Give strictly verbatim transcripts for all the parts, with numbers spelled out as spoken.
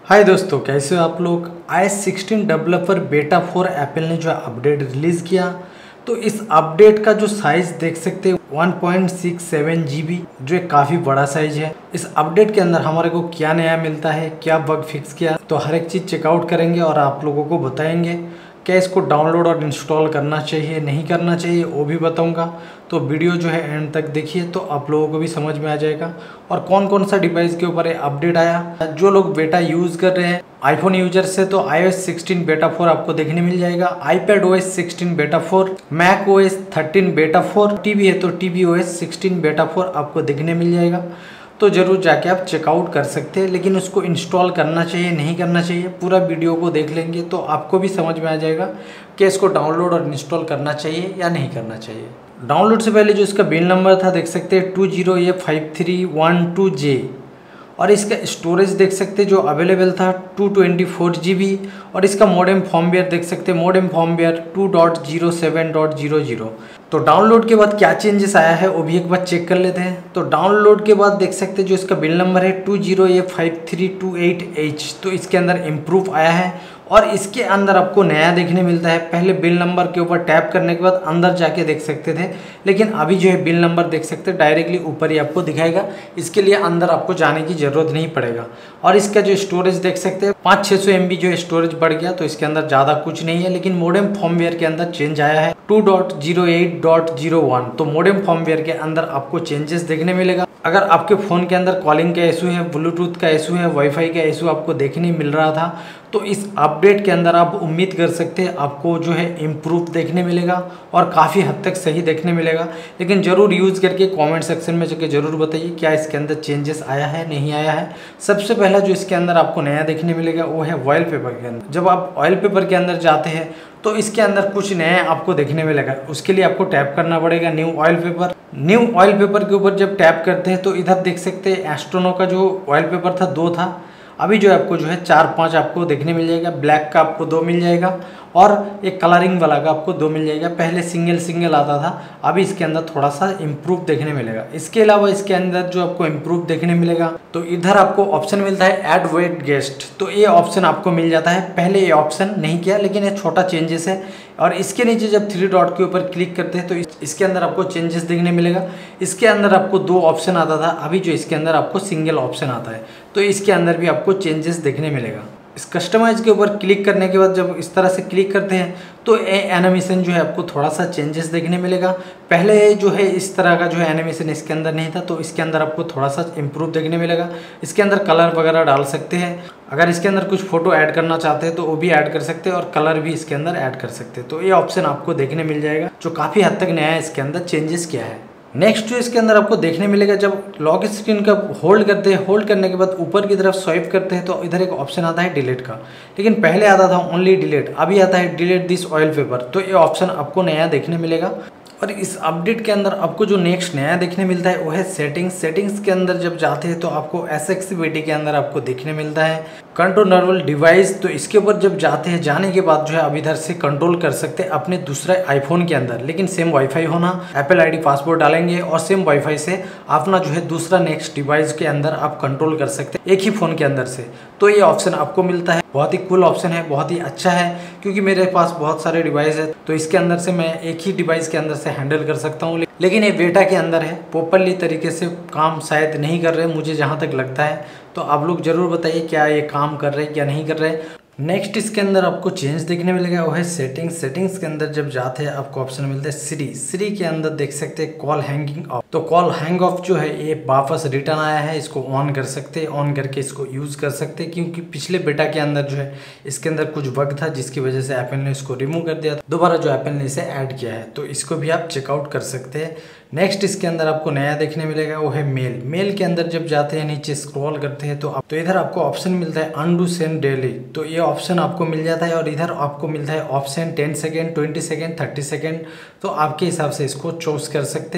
हाय दोस्तों, कैसे हो आप लोग। I S sixteen developer beta four Apple ने जो अपडेट रिलीज़ किया, तो इस अपडेट का जो साइज़ देख सकते हैं one point six seven G B, जो एक काफ़ी बड़ा साइज है। इस अपडेट के अंदर हमारे को क्या नया मिलता है, क्या बग फिक्स किया, तो हर एक चीज़ चेकआउट करेंगे और आप लोगों को बताएंगे। क्या इसको डाउनलोड और इंस्टॉल करना चाहिए, नहीं करना चाहिए, वो भी बताऊंगा। तो वीडियो जो है एंड तक देखिए तो आप लोगों को भी समझ में आ जाएगा। और कौन कौन सा डिवाइस के ऊपर अपडेट आया। जो लोग बेटा यूज़ कर रहे हैं आईफोन यूजर से, तो I O S sixteen beta four आपको देखने मिल जाएगा। IPad O S sixteen beta four, Mac O S thirteen beta four, TV है तो TV O S sixteen beta four आपको देखने मिल जाएगा। तो ज़रूर जाके आप चेकआउट कर सकते हैं, लेकिन उसको इंस्टॉल करना चाहिए, नहीं करना चाहिए, पूरा वीडियो को देख लेंगे तो आपको भी समझ में आ जाएगा कि इसको डाउनलोड और इंस्टॉल करना चाहिए या नहीं करना चाहिए। डाउनलोड से पहले जो इसका बिल नंबर था देख सकते हैं two zero A five three one two J, और इसका स्टोरेज देख सकते हैं जो अवेलेबल था two twenty four G B, और इसका मॉडेम फॉर्मवेयर देख सकते हैं modem firmware two dot zero seven dot zero zero. तो डाउनलोड के बाद क्या चेंजेस आया है वो भी एक बार चेक कर लेते हैं। तो डाउनलोड के बाद देख सकते हैं जो इसका बिल नंबर है two zero A five three two eight H, तो इसके अंदर इम्प्रूव आया है और इसके अंदर आपको नया देखने मिलता है। पहले बिल नंबर के ऊपर टैप करने के बाद अंदर जाके देख सकते थे, लेकिन अभी जो है बिल नंबर देख सकते हैं डायरेक्टली ऊपर ही आपको दिखाएगा। इसके लिए अंदर आपको जाने की ज़रूरत नहीं पड़ेगा। और इसका जो स्टोरेज देख सकते हैं पाँच छः सौ एम बी जो स्टोरेज बढ़ गया, तो इसके अंदर ज़्यादा कुछ नहीं है। लेकिन मॉडेम फॉर्मवेयर के अंदर चेंज आया है two dot zero eight dot zero one, तो मॉडेम फॉर्मवेयर के अंदर आपको चेंजेस देखने मिलेगा। अगर आपके फ़ोन के अंदर कॉलिंग का इशू है, ब्लूटूथ का इशू है, वाईफाई का इशू आपको देखने मिल रहा था, तो इस अपडेट के अंदर आप उम्मीद कर सकते हैं आपको जो है इम्प्रूव देखने मिलेगा और काफ़ी हद तक सही देखने मिलेगा। लेकिन ज़रूर यूज़ करके कमेंट सेक्शन में जाके ज़रूर बताइए क्या इसके अंदर चेंजेस आया है, नहीं आया है। सबसे पहला जो इसके अंदर आपको नया देखने मिलेगा वो है वॉलपेपर के अंदर। जब आप वॉलपेपर के अंदर जाते हैं तो इसके अंदर कुछ नया आपको देखने मिलेगा। उसके लिए आपको टैप करना पड़ेगा न्यू वॉलपेपर। न्यू वॉलपेपर के ऊपर जब टैप करते हैं तो इधर देख सकते हैं एस्ट्रोनो का जो वॉलपेपर था दो था, अभी जो आपको जो है चार पांच आपको देखने मिल जाएगा। ब्लैक का आपको दो मिल जाएगा और एक कलरिंग वाला का आपको दो मिल जाएगा। पहले सिंगल सिंगल आता था, अभी इसके अंदर थोड़ा सा इम्प्रूव देखने मिलेगा। इसके अलावा इसके अंदर जो आपको इम्प्रूव देखने मिलेगा तो इधर आपको ऑप्शन मिलता है ऐड वेट गेस्ट, तो ये ऑप्शन आपको मिल जाता है। पहले ये ऑप्शन नहीं किया, लेकिन ये छोटा चेंजेस है। और इसके नीचे जब थ्री डॉट के ऊपर क्लिक करते हैं तो इस, इसके अंदर आपको चेंजेस देखने मिलेगा। इसके अंदर आपको दो ऑप्शन आता था, अभी जो इसके अंदर आपको सिंगल ऑप्शन आता है, तो इसके अंदर भी आपको चेंजेस देखने मिलेगा। इस कस्टमाइज के ऊपर क्लिक करने के बाद जब इस तरह से क्लिक करते हैं तो ये एनिमेशन जो है आपको थोड़ा सा चेंजेस देखने मिलेगा। पहले जो है इस तरह का जो है एनिमेशन इसके अंदर नहीं था, तो इसके अंदर आपको थोड़ा सा इम्प्रूव देखने मिलेगा। इसके अंदर कलर वगैरह डाल सकते हैं। अगर इसके अंदर कुछ फोटो ऐड करना चाहते हैं तो वो भी ऐड कर सकते हैं और कलर भी इसके अंदर ऐड कर सकते हैं। तो ये ऑप्शन आपको देखने मिल जाएगा जो काफ़ी हद तक नया है, इसके अंदर चेंजेस किया है। नेक्स्ट जो इसके अंदर आपको देखने मिलेगा, जब लॉक स्क्रीन का होल्ड करते हैं, होल्ड करने के बाद ऊपर की तरफ स्वाइप करते हैं तो इधर एक ऑप्शन आता है डिलीट का। लेकिन पहले आता था ओनली डिलीट, अभी आता है डिलीट दिस वॉलपेपर। तो ये ऑप्शन आपको नया देखने मिलेगा। और इस अपडेट के अंदर आपको जो नेक्स्ट नया देखने मिलता है वो है सेटिंग्स। सेटिंग्स के अंदर जब जाते हैं तो आपको एक्सेसिबिलिटी के अंदर आपको देखने मिलता है कंट्रोलेबल डिवाइस। तो इसके ऊपर जब जाते हैं, जाने के बाद जो है अब इधर से कंट्रोल कर सकते हैं अपने दूसरे आईफोन के अंदर, लेकिन सेम वाईफाई होना। एप्पल आईडी पासवर्ड डालेंगे और सेम वाईफाई से अपना जो है दूसरा नेक्स्ट डिवाइस के अंदर आप कंट्रोल कर सकते हैं एक ही फ़ोन के अंदर से। तो ये ऑप्शन आपको मिलता है, बहुत ही कूल ऑप्शन है, बहुत ही अच्छा है, क्योंकि मेरे पास बहुत सारे डिवाइस है तो इसके अंदर से मैं एक ही डिवाइस के अंदर से हैंडल कर सकता हूँ। लेकिन ये बेटा के अंदर है, प्रॉपरली तरीके से काम शायद नहीं कर रहे मुझे जहाँ तक लगता है। तो आप लोग ज़रूर बताइए क्या ये काम कर रहे हैं क्या नहीं कर रहे। नेक्स्ट इसके अंदर आपको चेंज देखने मिलेगा वो है सेटिंग्स। सेटिंग्स के अंदर जब जाते हैं आपको ऑप्शन मिलता है सीरी। सीरी के अंदर देख सकते हैं कॉल हैंगिंग ऑफ, तो कॉल हैंग ऑफ जो है ये वापस रिटर्न आया है। इसको ऑन कर सकते हैं, ऑन करके इसको यूज़ कर सकते हैं, क्योंकि पिछले बेटा के अंदर जो है इसके अंदर कुछ बग था जिसकी वजह से एप्पल ने इसको रिमूव कर दिया था। दोबारा जो एप्पल ने इसे ऐड किया है, तो इसको भी आप चेकआउट कर सकते हैं। नेक्स्ट इसके अंदर आपको नया देखने मिलेगा वो है मेल। मेल के अंदर जब जाते हैं नीचे स्क्रॉल करते हैं तो आप तो इधर आपको ऑप्शन मिलता है अनडू सेंड डेली, तो ये ऑप्शन आपको मिल जाता है। और इधर आपको मिलता है option ten second, twenty second, thirty second, तो आपके हिसाब से इसको चूज कर सकते हैं।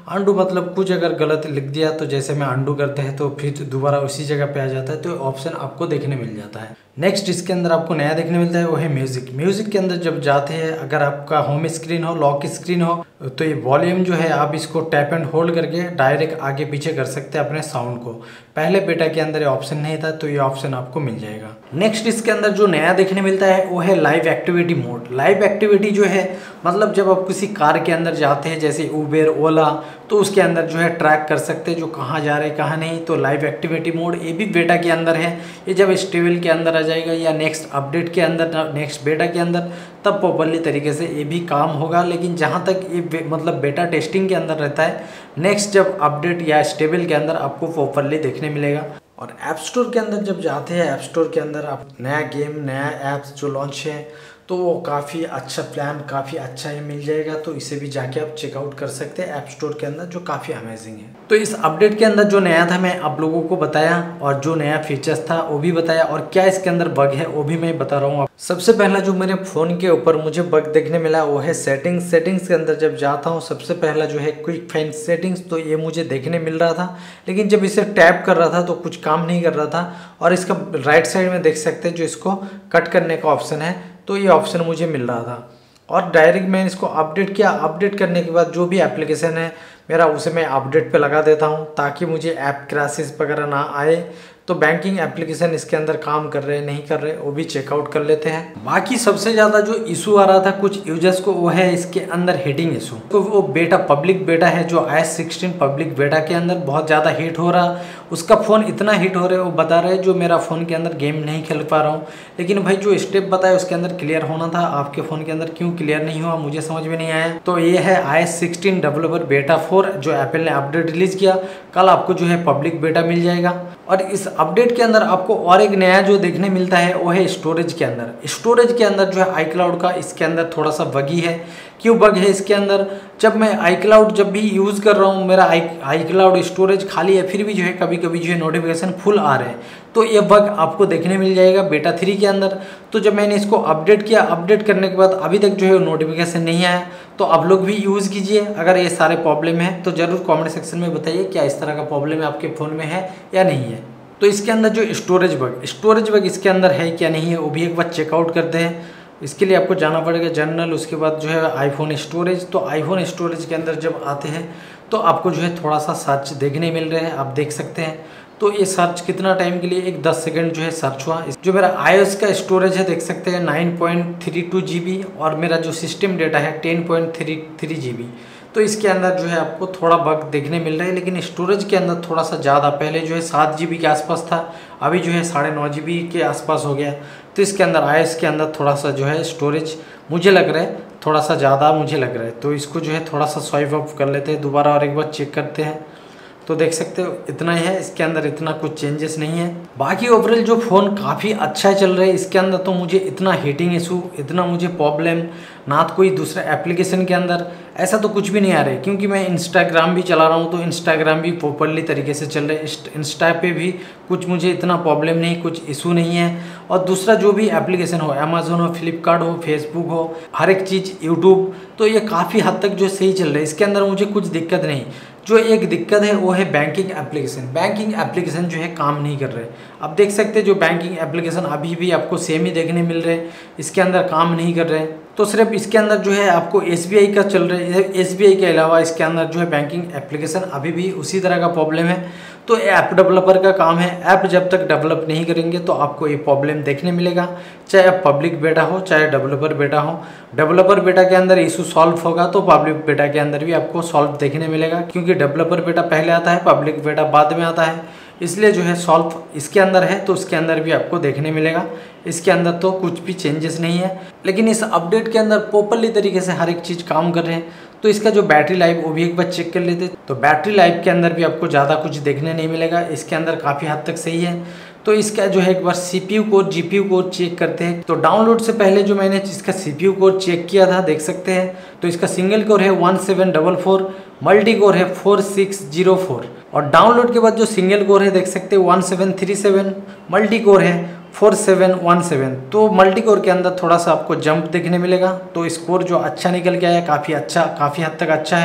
अंडू मतलब कुछ अगर गलत लिख दिया तो जैसे में अंडू करते हैं तो फिर दोबारा उसी जगह पे आ जाता है, तो ऑप्शन आपको देखने मिल जाता है। नेक्स्ट इसके अंदर आपको नया देखने मिलता है वो है म्यूजिक। म्यूजिक के अंदर जब जाते हैं, अगर आपका होम स्क्रीन हो, लॉक स्क्रीन हो, तो ये वॉल्यूम जो है आप इसको टैप एंड होल्ड करके डायरेक्ट आगे पीछे कर सकते हैं अपने साउंड को। पहले बेटा के अंदर ये ऑप्शन नहीं था, तो ये ऑप्शन आपको मिल जाएगा। नेक्स्ट इसके अंदर जो नया देखने मिलता है वो है live activity mode. Live activity जो है मतलब जब आप किसी कार के अंदर जाते हैं जैसे उबेर, ओला, तो उसके अंदर जो है ट्रैक कर सकते हैं जो कहाँ जा रहे हैं कहाँ नहीं। तो लाइव एक्टिविटी मोड ये भी बेटा के अंदर है, ये जब स्टेबल के अंदर आ जाएगा या नेक्स्ट अपडेट के अंदर, नेक्स्ट बेटा के अंदर, तब प्रॉपरली तरीके से ये भी काम होगा। लेकिन जहाँ तक ये मतलब बेटा टेस्टिंग के अंदर रहता है, नेक्स्ट जब अपडेट या स्टेबल के अंदर आपको प्रॉपरली देखने मिलेगा। और ऐप स्टोर के अंदर जब जाते हैं, ऐप स्टोर के अंदर आप नया गेम, नया ऐप्स जो लॉन्च है, तो वो काफ़ी अच्छा प्लान, काफ़ी अच्छा ही मिल जाएगा। तो इसे भी जाके आप चेकआउट कर सकते हैं ऐप स्टोर के अंदर, जो काफ़ी अमेजिंग है। तो इस अपडेट के अंदर जो नया था मैं आप लोगों को बताया, और जो नया फीचर्स था वो भी बताया, और क्या इसके अंदर बग है वो भी मैं बता रहा हूँ। सबसे पहला जो मेरे फ़ोन के ऊपर मुझे बग देखने मिला वो है सेटिंग्स। सेटिंग्स के अंदर जब जाता हूँ, सबसे पहला जो है क्विक फाइंड सेटिंग्स, तो ये मुझे देखने मिल रहा था, लेकिन जब इसे टैप कर रहा था तो कुछ काम नहीं कर रहा था। और इसका राइट साइड में देख सकते हैं जो इसको कट करने का ऑप्शन है, तो ये ऑप्शन मुझे मिल रहा था। और डायरेक्ट मैंने इसको अपडेट किया। अपडेट करने के बाद जो भी एप्लीकेशन है मेरा, उसे मैं अपडेट पे लगा देता हूँ ताकि मुझे ऐप क्रैशेस वगैरह ना आए। तो बैंकिंग एप्लीकेशन इसके अंदर काम कर रहे हैं नहीं कर रहे वो भी चेकआउट कर लेते हैं। बाकी सबसे ज़्यादा जो इशू आ रहा था कुछ यूजर्स को, वो है इसके अंदर हीटिंग इशू। तो वो बेटा पब्लिक बेटा है जो आई एस सिक्सटीन पब्लिक बेटा के अंदर बहुत ज़्यादा हीट हो रहा। उसका फ़ोन इतना हीट हो रहा है, वो बता रहे हैं जो मेरा फ़ोन के अंदर गेम नहीं खेल पा रहा हूँ। लेकिन भाई जो स्टेप बताया उसके अंदर क्लियर होना था, आपके फ़ोन के अंदर क्यों क्लियर नहीं हुआ मुझे समझ में नहीं आया। तो ये है I S sixteen developer beta four जो एप्पल ने अपडेट रिलीज़ किया। कल आपको जो है पब्लिक बेटा मिल जाएगा। और इस अपडेट के अंदर आपको और एक नया जो देखने मिलता है वो है स्टोरेज के अंदर। स्टोरेज के अंदर जो है आई क्लाउड का इसके अंदर थोड़ा सा बगी है। क्यों बग है इसके अंदर? जब मैं आई क्लाउड जब भी यूज़ कर रहा हूँ, मेरा आई आई क्लाउड स्टोरेज खाली है, फिर भी जो है कभी कभी जो है नोटिफिकेशन फुल आ रहे हैं। तो ये बग आपको देखने मिल जाएगा बेटा थ्री के अंदर। तो जब मैंने इसको अपडेट किया, अपडेट करने के बाद अभी तक जो है नोटिफिकेशन नहीं आया। तो आप लोग भी यूज़ कीजिए। अगर ये सारे प्रॉब्लम है तो ज़रूर कॉमेंट सेक्शन में बताइए क्या इस तरह का प्रॉब्लम है आपके फ़ोन में है या नहीं है। तो इसके अंदर जो स्टोरेज बग स्टोरेज बग इसके अंदर है क्या नहीं है वो भी एक बार चेकआउट करते हैं। इसके लिए आपको जाना पड़ेगा जनरल, उसके बाद जो है आईफोन स्टोरेज। तो आईफोन स्टोरेज के अंदर जब आते हैं तो आपको जो है थोड़ा सा सर्च देखने मिल रहे हैं, आप देख सकते हैं। तो ये सर्च कितना टाइम के लिए, एक दस सेकंड जो है सर्च हुआ। जो मेरा आईओएस का स्टोरेज है देख सकते हैं nine point three two G B, और मेरा जो सिस्टम डेटा है ten point three three G B. तो इसके अंदर जो है आपको थोड़ा बग देखने मिल रहा है, लेकिन स्टोरेज के अंदर थोड़ा सा ज़्यादा, पहले जो है सात जी बी के आसपास था, अभी जो है साढ़े नौ जी बी के आसपास हो गया। तो इसके अंदर आईओएस के अंदर थोड़ा सा जो है स्टोरेज मुझे लग रहा है थोड़ा सा ज़्यादा मुझे लग रहा है। तो इसको जो है थोड़ा सा स्वाइप अप कर लेते हैं दोबारा और एक बार चेक करते हैं। तो देख सकते हो इतना ही है, इसके अंदर इतना कुछ चेंजेस नहीं है। बाकी ओवरऑल जो फ़ोन काफ़ी अच्छा चल रहा है। इसके अंदर तो मुझे इतना हीटिंग इशू, इतना मुझे प्रॉब्लम ना तो कोई दूसरा एप्लीकेशन के अंदर ऐसा तो कुछ भी नहीं आ रहा है, क्योंकि मैं इंस्टाग्राम भी चला रहा हूँ तो इंस्टाग्राम भी प्रॉपरली तरीके से चल रहा है। इंस्टा पे भी कुछ मुझे इतना प्रॉब्लम नहीं, कुछ इशू नहीं है। और दूसरा जो भी एप्लीकेशन हो, अमेजोन हो, फ्लिपकार्ट हो, फेसबुक हो, हर एक चीज़, यूट्यूब, तो ये काफ़ी हद तक जो सही चल रहा है। इसके अंदर मुझे कुछ दिक्कत नहीं। जो एक दिक्कत है वो है बैंकिंग एप्लीकेशन। बैंकिंग एप्लीकेशन जो है काम नहीं कर रहे। आप देख सकते हैं जो बैंकिंग एप्लीकेशन अभी भी आपको सेम ही देखने मिल रहे हैं, इसके अंदर काम नहीं कर रहे। तो सिर्फ इसके अंदर जो है आपको एस बी आई का चल रहा है। एस बी आई के अलावा इसके अंदर जो है बैंकिंग एप्लीकेशन अभी भी उसी तरह का प्रॉब्लम है। तो ऐप डेवलपर का काम है, ऐप जब तक डेवलप नहीं करेंगे तो आपको ये प्रॉब्लम देखने मिलेगा, चाहे आप पब्लिक बेटा हो चाहे डेवलपर बेटा हो। डेवलपर बेटा के अंदर इशू सॉल्व होगा तो पब्लिक बेटा के अंदर भी आपको सॉल्व देखने मिलेगा, क्योंकि डेवलपर बेटा पहले आता है, पब्लिक बेटा बाद में आता है। इसलिए जो है सॉल्व इसके अंदर है तो उसके अंदर भी आपको देखने मिलेगा। इसके अंदर तो कुछ भी चेंजेस नहीं है, लेकिन इस अपडेट के अंदर प्रॉपरली तरीके से हर एक चीज़ काम कर रहे हैं। तो इसका जो बैटरी लाइफ वो भी एक बार चेक कर लेते। तो बैटरी लाइफ के अंदर भी आपको ज़्यादा कुछ देखने नहीं मिलेगा, इसके अंदर काफ़ी हद तक सही है। तो इसका जो है एक बार CPU core GPU core check करते हैं। तो डाउनलोड से पहले जो मैंने इसका सीपीयू कोर चेक किया था देख सकते हैं। तो इसका सिंगल कोर है one seven double four, multi core है फोर सिक्स जीरो फोर, और डाउनलोड के बाद जो सिंगल कोर है देख सकते हैं one seven three seven, multi core है फोर सेवन वन सेवन। तो मल्टी कोर के अंदर थोड़ा सा आपको जंप देखने मिलेगा। तो स्कोर जो अच्छा निकल के आया, काफ़ी अच्छा, काफ़ी हद तक अच्छा है।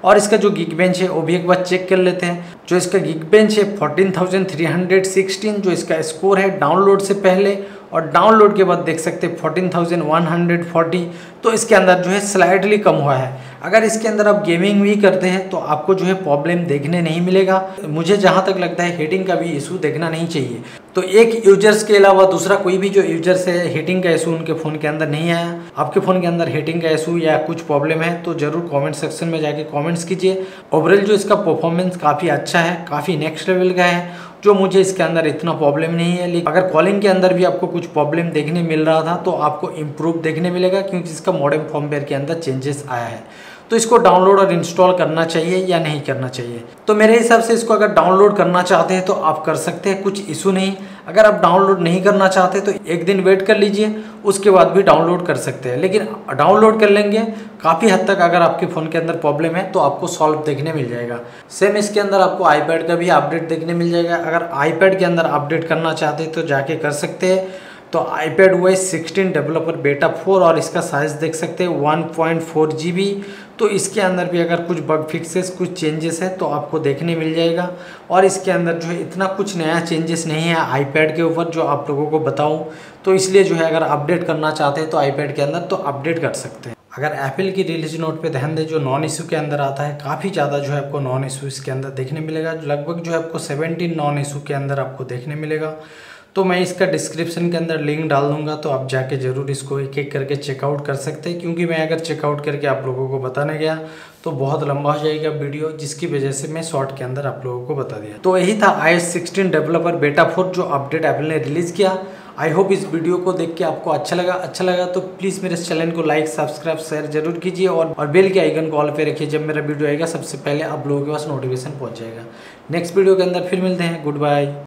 और इसका जो गिग बेंच है वो भी एक बार चेक कर लेते हैं। जो इसका गिग बेंच है fourteen thousand three hundred sixteen जो इसका स्कोर है डाउनलोड से पहले, और डाउनलोड के बाद देख सकते हैं fourteen thousand one hundred forty, तो इसके अंदर जो है स्लाइडली कम हुआ है। अगर इसके अंदर आप गेमिंग भी करते हैं तो आपको जो है प्रॉब्लम देखने नहीं मिलेगा। मुझे जहाँ तक लगता है हीटिंग का भी इशू देखना नहीं चाहिए। तो एक यूजर्स के अलावा दूसरा कोई भी जो यूजर्स है हीटिंग का इशू उनके फ़ोन के अंदर नहीं आया। आपके फ़ोन के अंदर हीटिंग का इशू या कुछ प्रॉब्लम है तो ज़रूर कमेंट सेक्शन में जाके कमेंट्स कीजिए। ओवरऑल जो इसका परफॉर्मेंस काफ़ी अच्छा है, काफ़ी नेक्स्ट लेवल का है, जो मुझे इसके अंदर इतना प्रॉब्लम नहीं है। लेकिन अगर कॉलिंग के अंदर भी आपको कुछ प्रॉब्लम देखने मिल रहा था तो आपको इम्प्रूव देखने मिलेगा, क्योंकि इसका मॉडेम फर्मवेयर के अंदर चेंजेस आया है। तो इसको डाउनलोड और इंस्टॉल करना चाहिए या नहीं करना चाहिए? तो मेरे हिसाब से इसको अगर डाउनलोड करना चाहते हैं तो आप कर सकते हैं, कुछ इशू नहीं। अगर आप डाउनलोड नहीं करना चाहते तो एक दिन वेट कर लीजिए, उसके बाद भी डाउनलोड कर सकते हैं। लेकिन डाउनलोड कर लेंगे काफ़ी हद तक, अगर आपके फ़ोन के अंदर प्रॉब्लम है तो आपको सॉल्व देखने मिल जाएगा। सेम इसके अंदर आपको आईपैड का भी अपडेट देखने मिल जाएगा। अगर आईपैड के अंदर अपडेट करना चाहते हैं तो जाके कर सकते हैं। तो iPad O S sixteen developer beta four, और इसका साइज़ देख सकते हैं one point four G B. तो इसके अंदर भी अगर कुछ बग फिक्सेस, कुछ चेंजेस है तो आपको देखने मिल जाएगा। और इसके अंदर जो है इतना कुछ नया चेंजेस नहीं है आईपैड के ऊपर जो आप लोगों को बताऊं, तो इसलिए जो है अगर अपडेट करना चाहते हैं तो आईपैड के अंदर तो अपडेट कर सकते हैं। अगर एप्पल की रिलीज नोट पे ध्यान दें, जो नॉन इशू के अंदर आता है, काफ़ी ज़्यादा जो है आपको नॉन इशू इसके अंदर देखने मिलेगा। लगभग जो है आपको सेवेंटीन नॉन इशू के अंदर आपको देखने मिलेगा। तो मैं इसका डिस्क्रिप्शन के अंदर लिंक डाल दूंगा, तो आप जाके ज़रूर इसको एक एक करके चेकआउट कर सकते हैं। क्योंकि मैं अगर चेकआउट करके आप लोगों को बताने गया तो बहुत लंबा हो जाएगा वीडियो, जिसकी वजह से मैं शॉर्ट के अंदर आप लोगों को बता दिया। तो यही था I S sixteen developer beta four जो अपडेट एप्पल ने रिलीज़ किया। आई होप इस वीडियो को देख के आपको अच्छा लगा। अच्छा लगा तो प्लीज़ मेरे चैनल को लाइक, सब्सक्राइब, शेयर जरूर कीजिए, और, और बेल के आइकन को ऑल पे रखिए। जब मेरा वीडियो आएगा सबसे पहले आप लोगों के पास नोटिफिकेशन पहुंच जाएगा। नेक्स्ट वीडियो के अंदर फिर मिलते हैं। Good bye.